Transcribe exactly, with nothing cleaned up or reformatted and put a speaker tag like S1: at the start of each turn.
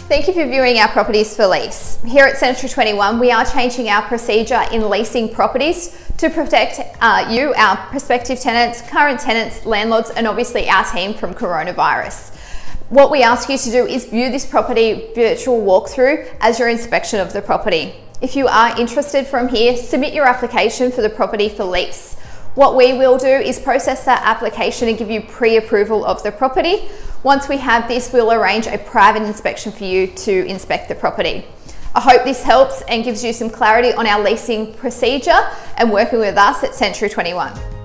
S1: Thank you for viewing our properties for lease. Here at Century twenty-one, we are changing our procedure in leasing properties to protect uh, you, our prospective tenants, current tenants, landlords, and obviously our team from coronavirus. What we ask you to do is view this property virtual walkthrough as your inspection of the property. If you are interested from here, submit your application for the property for lease. What we will do is process that application and give you pre-approval of the property. Once we have this, we'll arrange a private inspection for you to inspect the property. I hope this helps and gives you some clarity on our leasing procedure and working with us at Century twenty-one.